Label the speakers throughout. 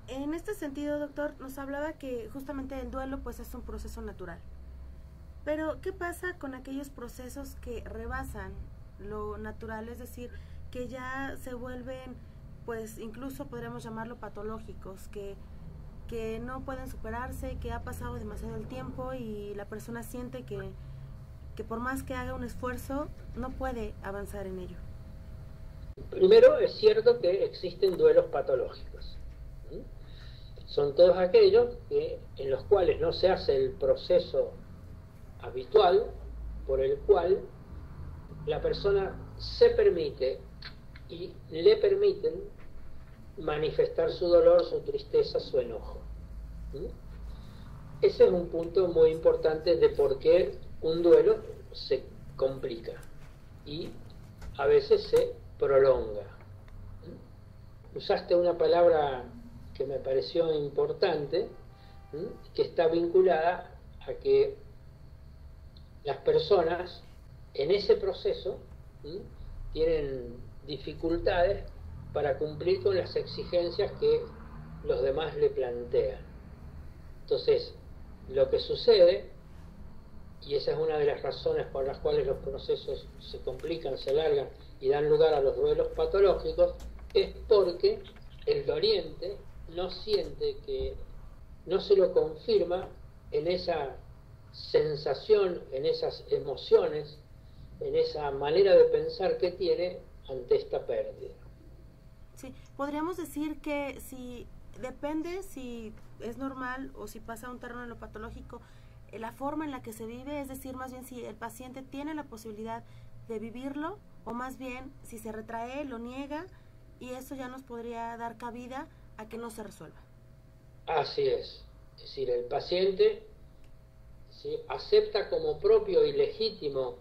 Speaker 1: En este sentido, doctor, nos hablaba que justamente el duelo pues es un proceso natural. Pero, ¿qué pasa con aquellos procesos que rebasan lo natural? Es decir, que ya se vuelven, pues incluso podríamos llamarlo patológicos, que no pueden superarse, que ha pasado demasiado el tiempo y la persona siente que por más que haga un esfuerzo, no puede avanzar en ello.
Speaker 2: Primero, es cierto que existen duelos patológicos. Son todos aquellos en los cuales no se hace el proceso habitual por el cual la persona se permite y le permiten manifestar su dolor, su tristeza, su enojo. Ese es un punto muy importante de por qué un duelo se complica y a veces se prolonga. Usaste una palabra que me pareció importante, que está vinculada a que las personas en ese proceso tienen dificultades para cumplir con las exigencias que los demás le plantean. Entonces, lo que sucede, y esa es una de las razones por las cuales los procesos se complican, se alargan y dan lugar a los duelos patológicos, es porque el doliente no siente que no se lo confirma en esa sensación, en esas emociones, en esa manera de pensar que tiene ante esta pérdida.
Speaker 1: Sí, podríamos decir que si depende si es normal o si pasa a un terreno en lo patológico, la forma en la que se vive, es decir, más bien si el paciente tiene la posibilidad de vivirlo o más bien si se retrae, lo niega y eso ya nos podría dar cabida a que no se resuelva.
Speaker 2: Así es decir, el paciente ¿sí? acepta como propio y legítimo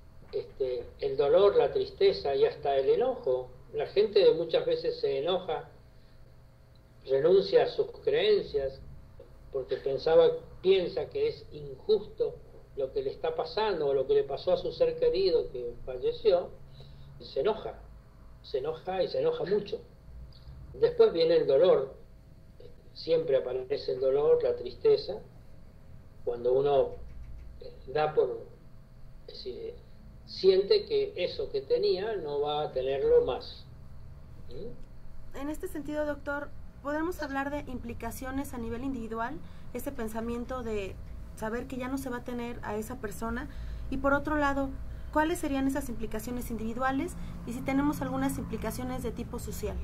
Speaker 2: el dolor, la tristeza y hasta el enojo. La gente muchas veces se enoja, renuncia a sus creencias porque piensa que es injusto lo que le está pasando o lo que le pasó a su ser querido que falleció, y se enoja y se enoja mucho. Después viene el dolor, siempre aparece el dolor, la tristeza, cuando uno da por, es decir, siente que eso que tenía no va a tenerlo más.
Speaker 1: En este sentido, doctor, ¿podemos hablar de implicaciones a nivel individual? Ese pensamiento de saber que ya no se va a tener a esa persona. Y por otro lado, ¿cuáles serían esas implicaciones individuales? Y si tenemos algunas implicaciones de tipo social.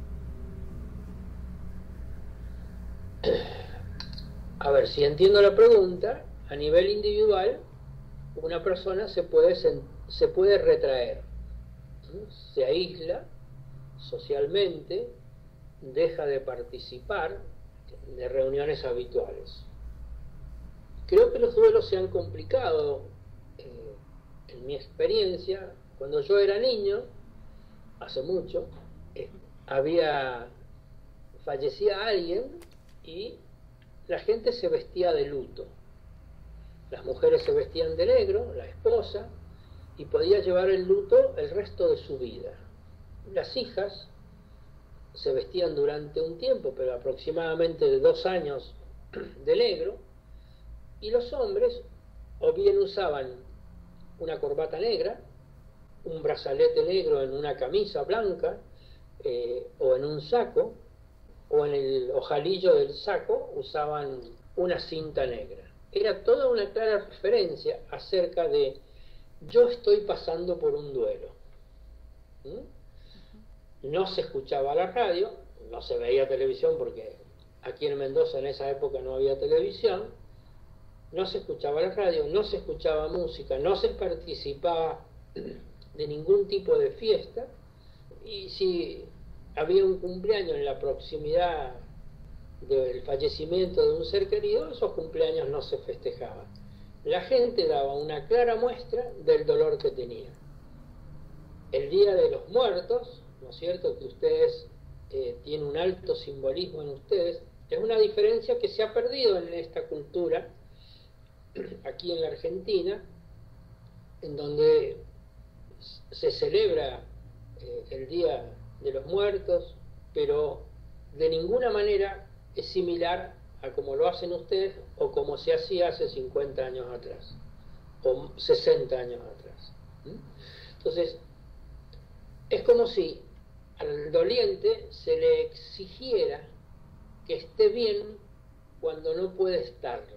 Speaker 2: A ver, si entiendo la pregunta, a nivel individual, una persona se puede retraer, se aísla socialmente, deja de participar de reuniones habituales. Creo que los duelos se han complicado, en mi experiencia, cuando yo era niño, hace mucho, fallecía alguien y la gente se vestía de luto. Las mujeres se vestían de negro, la esposa, y podía llevar el luto el resto de su vida. Las hijas se vestían durante un tiempo, pero aproximadamente de 2 años, de negro, y los hombres o bien usaban una corbata negra, un brazalete negro en una camisa blanca, o en un saco, o en el ojalillo del saco usaban una cinta negra. Era toda una clara referencia acerca de yo estoy pasando por un duelo. No se escuchaba la radio, no se veía televisión porque aquí en Mendoza en esa época no había televisión, no se escuchaba la radio, no se escuchaba música, no se participaba de ningún tipo de fiesta, y si había un cumpleaños en la proximidad del fallecimiento de un ser querido, esos cumpleaños no se festejaban. La gente daba una clara muestra del dolor que tenía. El Día de los Muertos, ¿no es cierto?, que ustedes tienen un alto simbolismo en ustedes, es una diferencia que se ha perdido en esta cultura, aquí en la Argentina, en donde se celebra el Día de los Muertos, pero de ninguna manera es similar a como lo hacen ustedes o como se hacía hace 50 años atrás o 60 años atrás. Entonces, es como si al doliente se le exigiera que esté bien cuando no puede estarlo.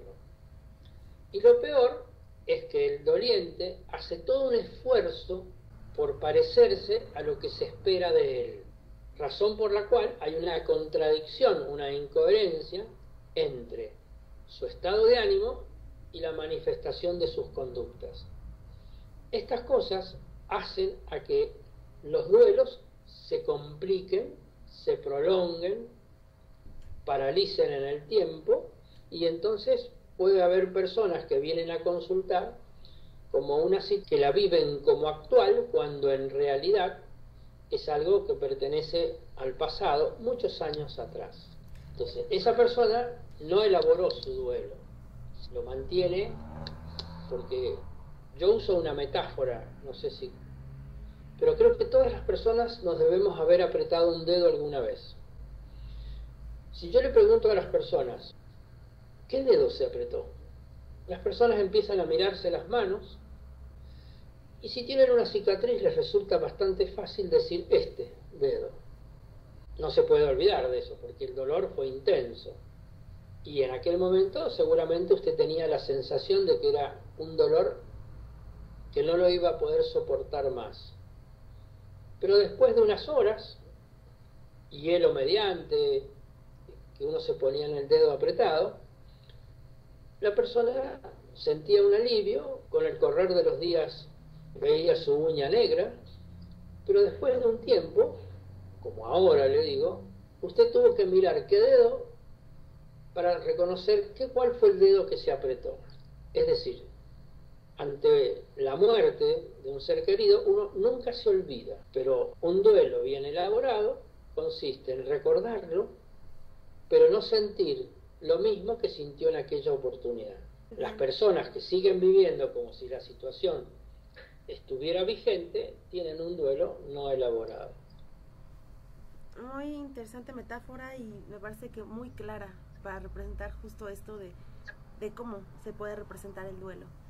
Speaker 2: Y lo peor es que el doliente hace todo un esfuerzo por parecerse a lo que se espera de él, razón por la cual hay una contradicción, una incoherencia entre su estado de ánimo y la manifestación de sus conductas. Estas cosas hacen a que los duelos se compliquen, se prolonguen, paralicen en el tiempo, y entonces puede haber personas que vienen a consultar como una situación que la viven como actual, cuando en realidad es algo que pertenece al pasado, muchos años atrás. Entonces, esa persona no elaboró su duelo, lo mantiene, porque yo uso una metáfora, no sé si, pero creo que todas las personas nos debemos haber apretado un dedo alguna vez. Si yo le pregunto a las personas, ¿qué dedo se apretó? Las personas empiezan a mirarse las manos, y si tienen una cicatriz les resulta bastante fácil decir este dedo. No se puede olvidar de eso, porque el dolor fue intenso. Y en aquel momento seguramente usted tenía la sensación de que era un dolor que no lo iba a poder soportar más. Pero después de unas horas, hielo mediante, que uno se ponía en el dedo apretado, la persona sentía un alivio, con el correr de los días veía su uña negra, pero después de un tiempo, como ahora le digo, usted tuvo que mirar qué dedo para reconocer cuál fue el dedo que se apretó. Es decir, ante la muerte de un ser querido, uno nunca se olvida, pero un duelo bien elaborado consiste en recordarlo, pero no sentir lo mismo que sintió en aquella oportunidad. Las personas que siguen viviendo como si la situación estuviera vigente tienen un duelo no elaborado.
Speaker 1: Muy interesante metáfora, y me parece que muy clara para representar justo esto de cómo se puede representar el duelo.